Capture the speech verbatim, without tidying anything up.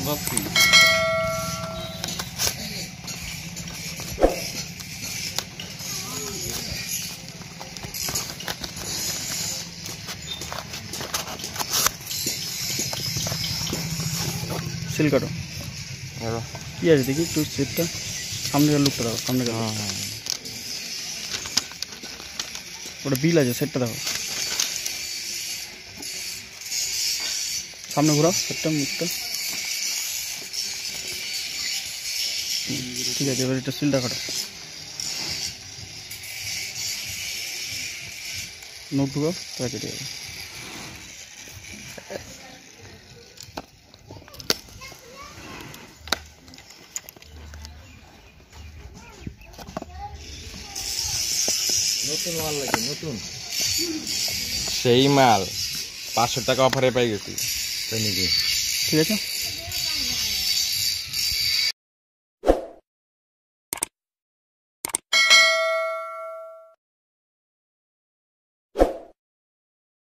Seal কাটো কি আছে দেখি একটু সেটটা সামনে লুকটা দাও সামনে ওটা বিল আছে সেটটা দেখো সামনে ঘোরাও সেটটা মুখটা ঠিক আছে এবার এটা সিলটা কাটো নোট ঢুকাও তাহলে কেটে যাবে নতুন মাল লাগে নতুন সেই মাল পাঁচশো টাকা অফারে পাই গেছি তাই নাকি ঠিক আছে।